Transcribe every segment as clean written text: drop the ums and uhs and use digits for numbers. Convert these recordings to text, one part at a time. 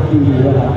ทีวีนะครับ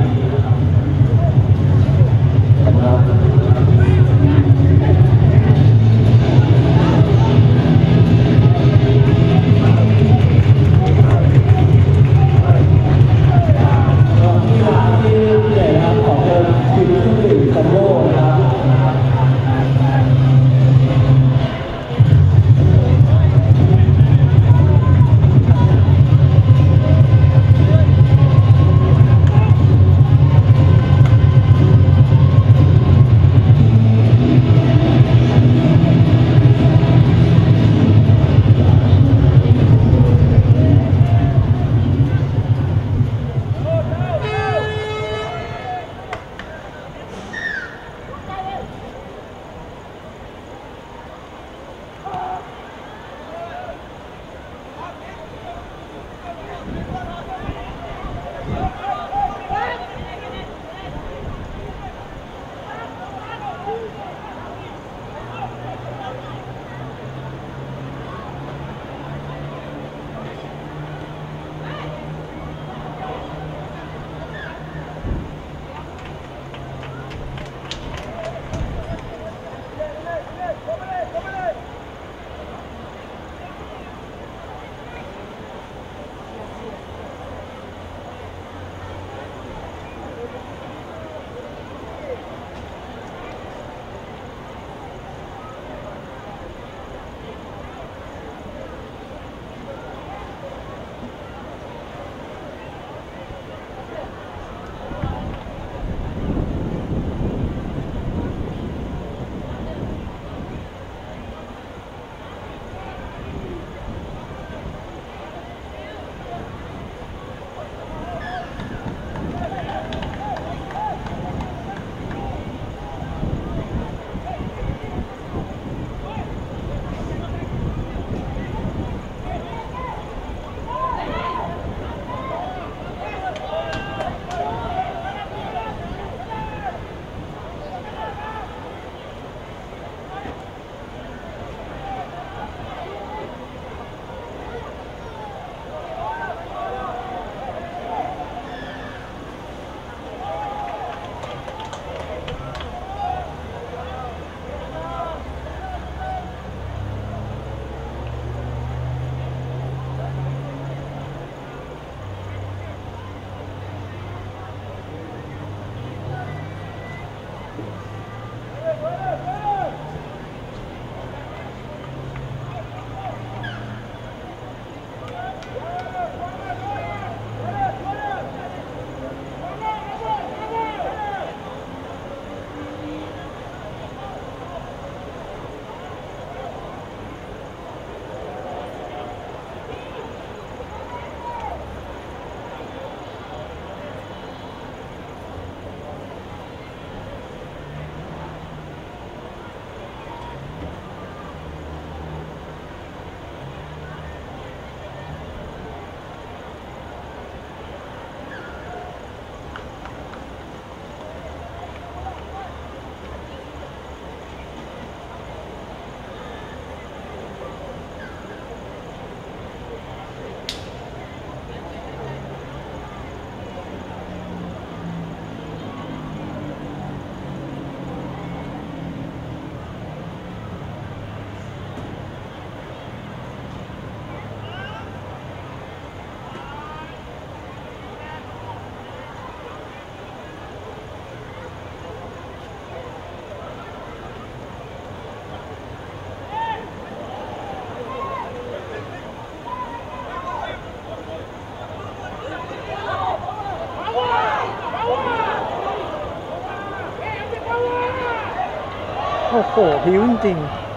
โอ้โหพิ้วจริง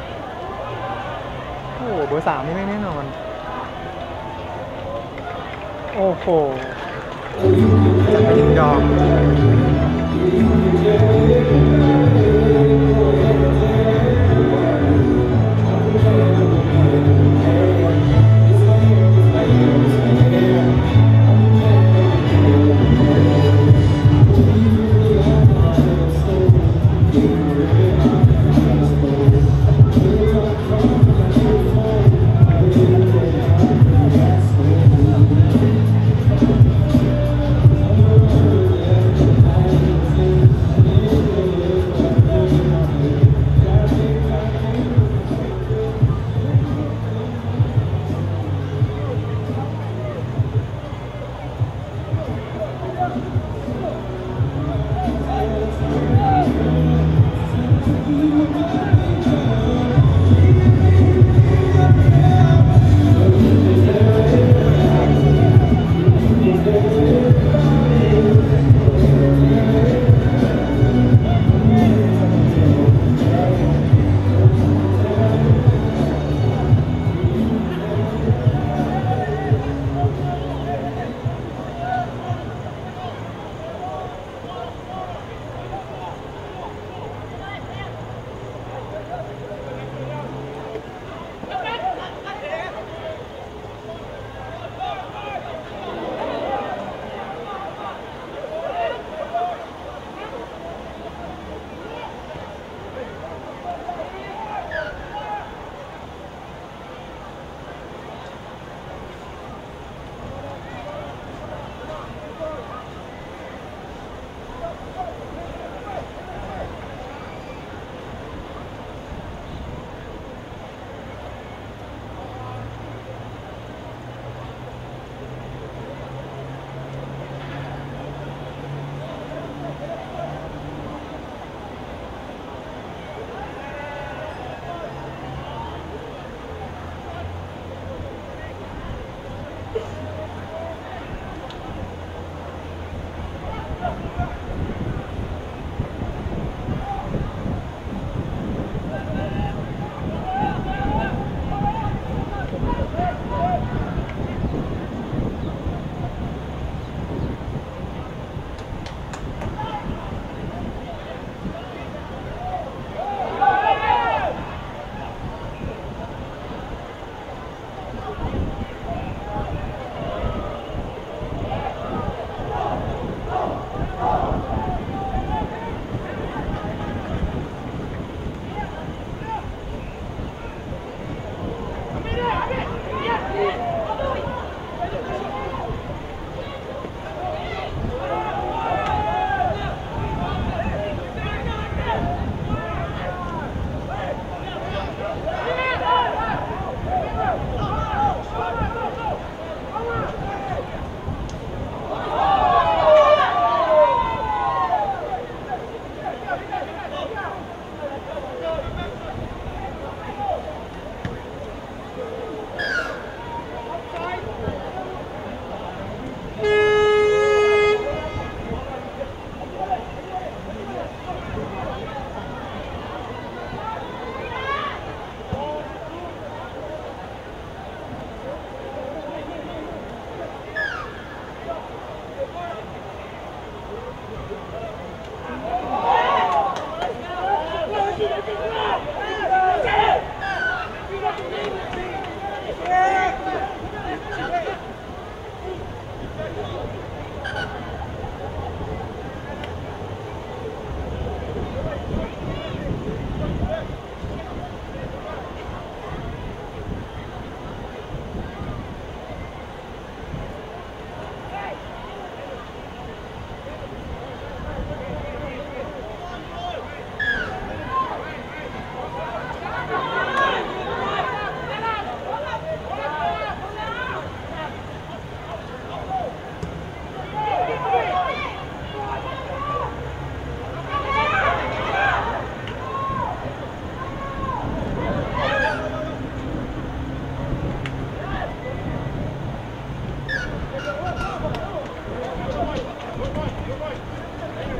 ๆโอ้โหเบอร์3นี่ไม่แน่นอนโอ้โหจะไปถึงดอก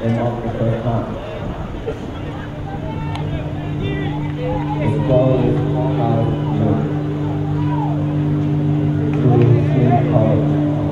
end of the first half. The score is 5-0 to Swing College.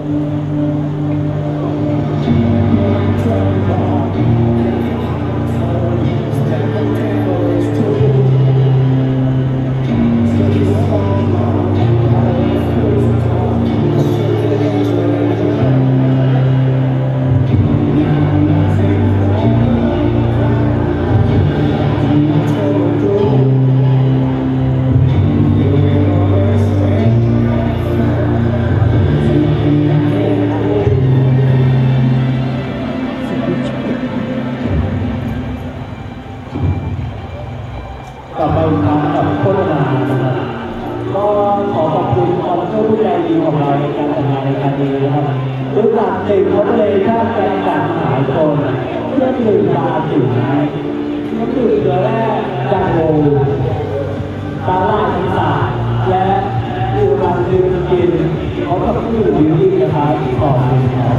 ต่อไปครับกับโฆษณานะครับก็ขอขอบคุณความช่วยผู้ใจดีของเราในการจัดงานในครั้งนี้นะครับรู้จักติดเขาเลยชาติการจัดมหาชนเพื่อดื่มตาจิ๋วน้ำดื่มเกลือแร่จังโวตาล่าศีรษะและดื่มรังดื่มกินเขากับผู้อยู่ดีนะครับขอบคุณครับ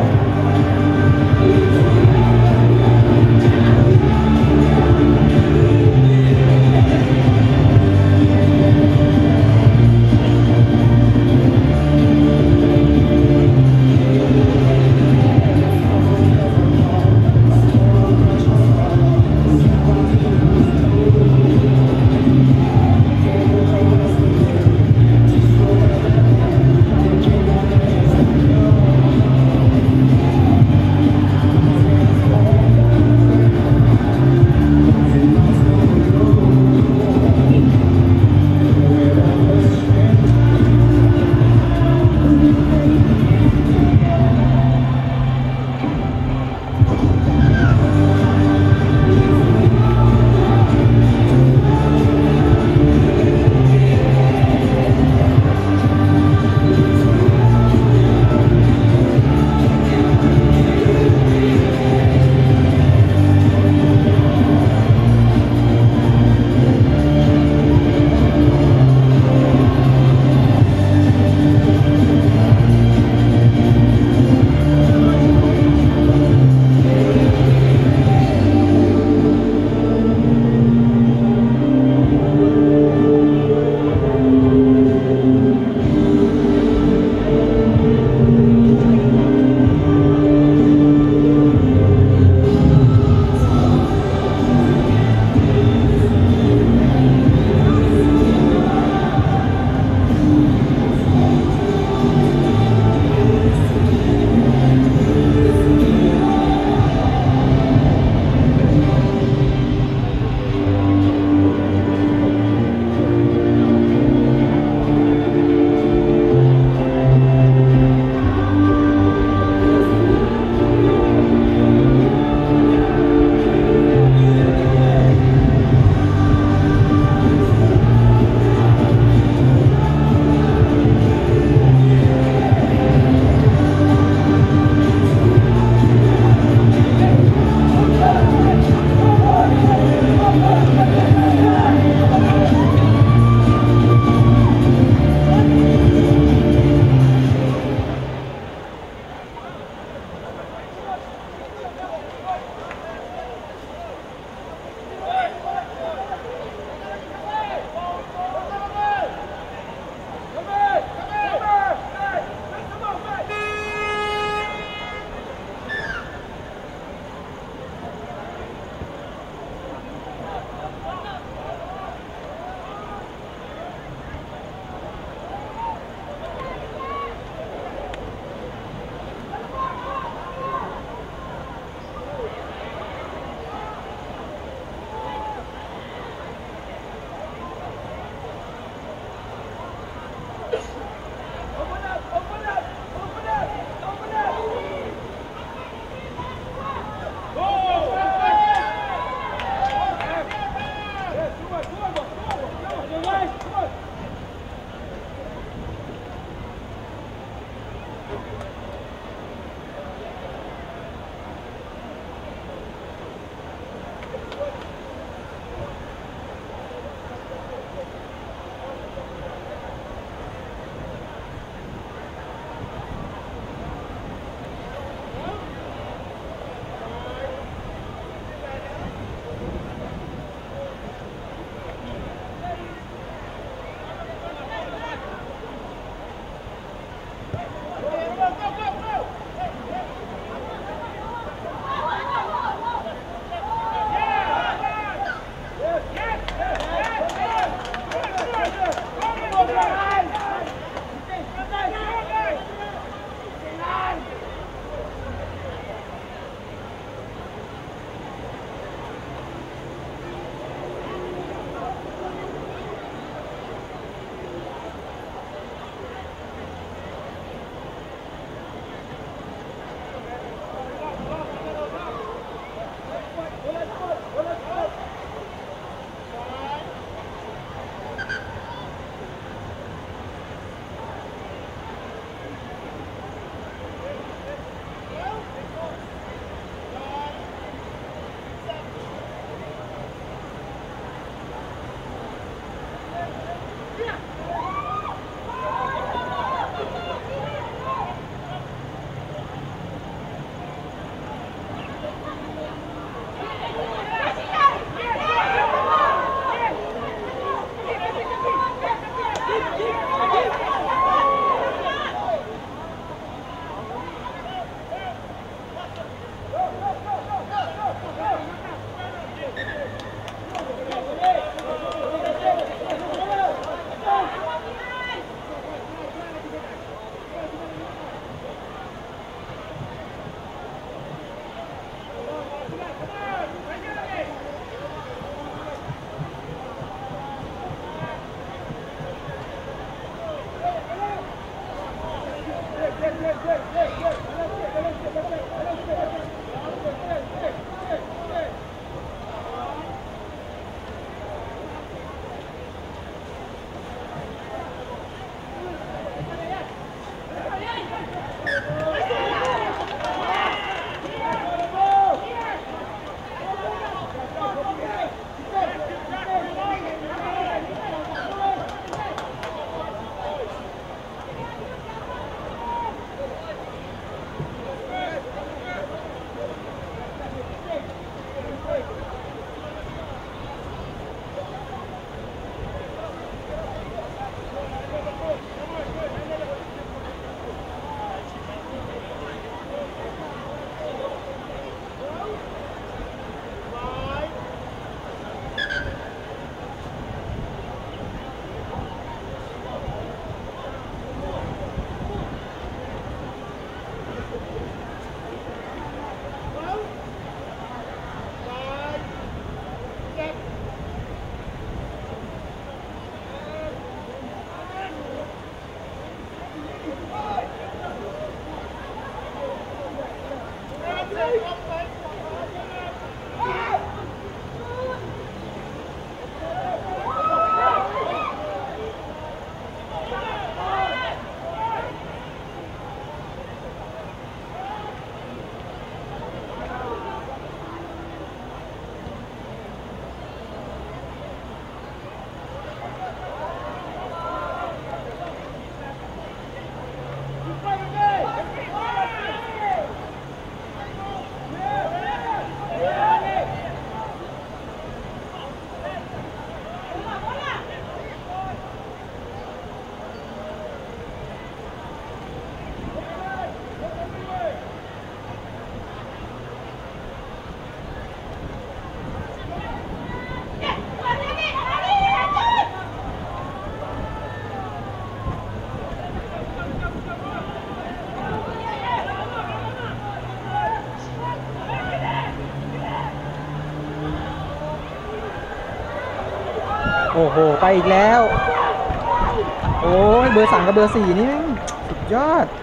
โอ้โหไปอีกแล้วโอ้ยเบอร์3กับเบอร์4นี่สุดยอด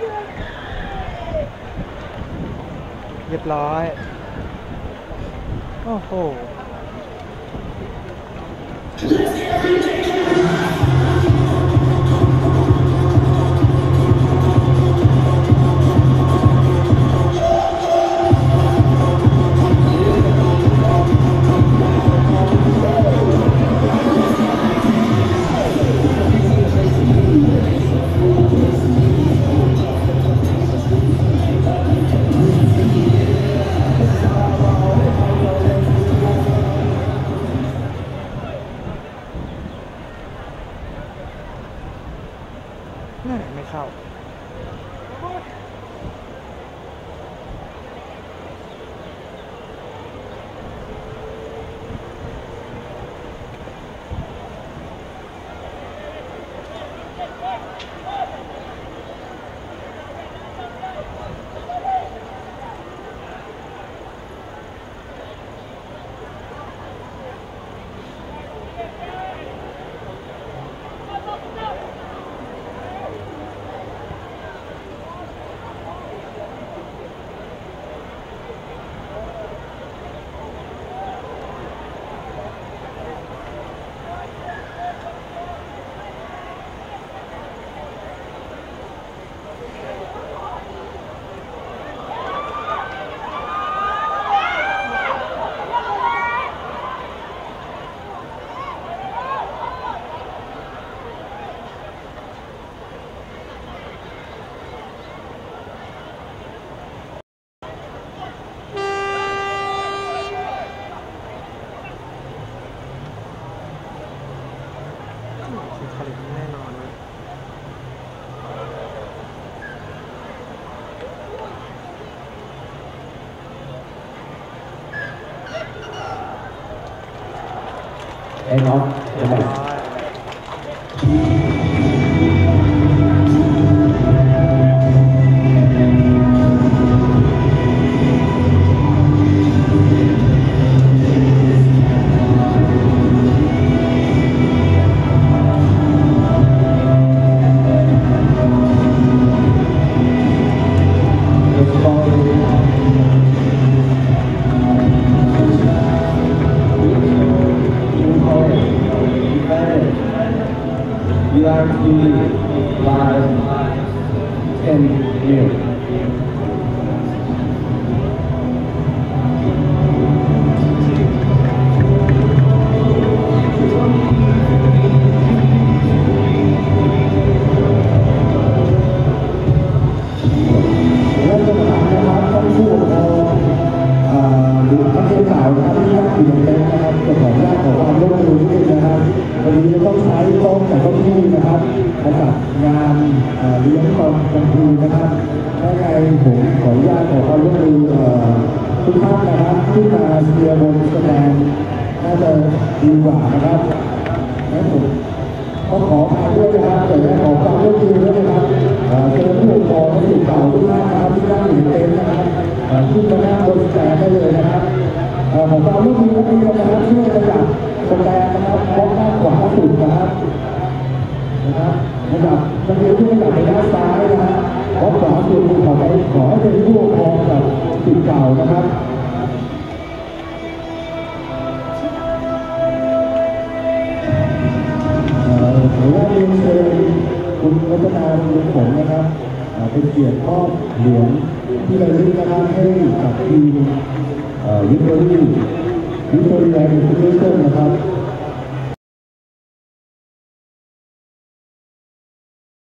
เรียบร้อยโอ้โหไม่เข้าแน่นอนเลยไอ้น้องเดี๋ยว You are fully by 10 years. และสถานนะครับท่านผู้ปกครองหรือท่านผู้ข่าวนะครับที่นั่งอยู่ในเต็นท์นะครับจะขออนุญาตขอความร่วมมือนิดนึงนะครับวันนี้ต้องใช้โต๊ะจากเก้าอี้นะครับมาจัดงานเลี้ยงตอนกลางคืนนะครับถ้าไงผมขออนุญาตขอความร่วมมือทุกท่านนะครับขึ้นมาเชียร์บนสแตนน่าจะดีกว่านะครับและผมก็ขอพาด้วยนะครับแต่และขอความร่วมมือด้วยนะครับเชิญผู้ปกครองและศิษย์เก่าทุกท่านนะครับที่นั่งอยู่ในเต็นท์นะครับขึ้นมานั่งบนสแตนได้เลยนะครับขอความร่วมมือนักเรียนนะครับช่วยประหยัดสแตนนะครับบล็อกด้านขวาสุดนะครับนะครับนักเรียนที่กลับไปด้านซ้ายนะครับบล็อกขวาสุดขอให้เป็นผู้ปกครองกับศิษย์เก่านะครับขออนุญาตเรียนเชิญคุณรัตนาบุญผลนะครับเป็นเกียรติมอบเหรียญที่ระลึกนะครับให้กับทีมวิกตอรี่แลนด์อินเตอร์เนชั่นนะครับ